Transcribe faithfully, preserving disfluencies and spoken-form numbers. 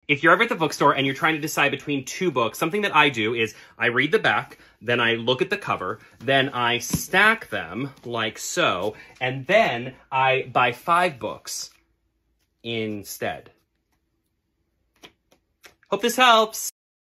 if you're ever at the bookstore and you're trying to decide between two books, something that I do is I read the back, then I look at the cover, then I stack them like so, and then I buy five books instead. Hope this helps.